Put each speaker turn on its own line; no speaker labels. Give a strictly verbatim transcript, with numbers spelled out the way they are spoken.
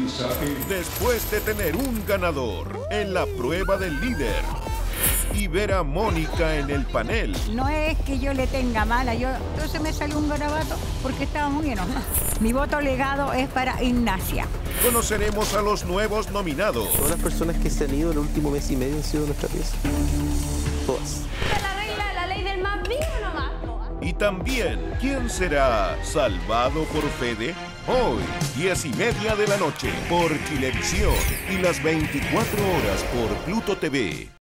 Después de tener un ganador en la prueba del líder y ver a Mónica en el panel.
No es que yo le tenga mala, yo entonces me salió un garabato porque estaba muy enojada. Mi voto legado es para Ignacia.
Conoceremos a los nuevos nominados.
Todas las personas que se han ido en el último mes y medio han sido de nuestra pieza. Todas.
La regla, la ley del más vivo nomás.
Y también, ¿quién será salvado por Fede? Hoy, diez y media de la noche, por Chilevisión y las veinticuatro horas por Pluto T V.